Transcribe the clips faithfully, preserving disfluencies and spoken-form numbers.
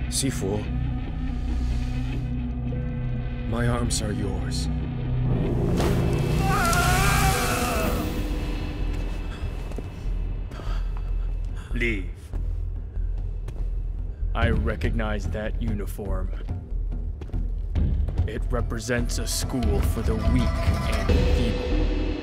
Sifu, my arms are yours. Leave. I recognize that uniform. It represents a school for the weak and feeble.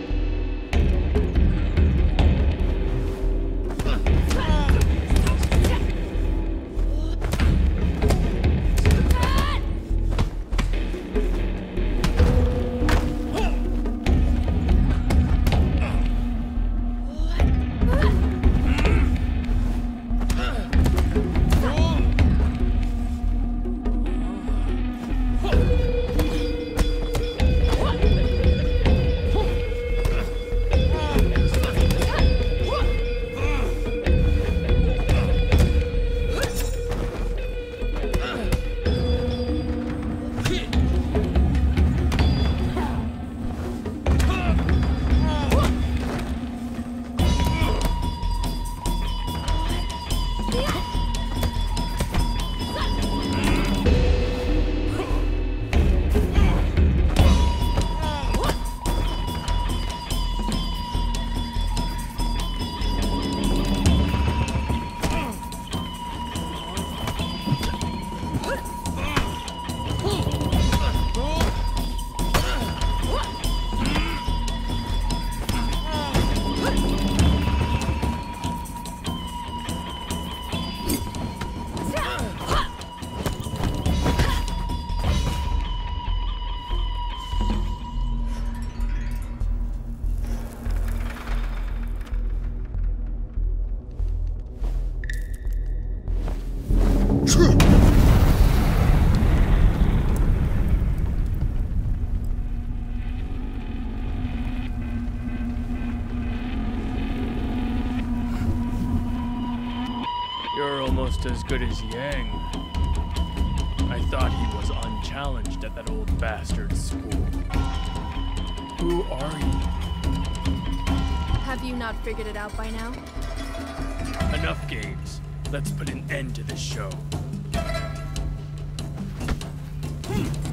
You're almost as good as Yang. I thought he was unchallenged at that old bastard's school. Who are you? Have you not figured it out by now? Enough games. Let's put an end to this show. Hmm.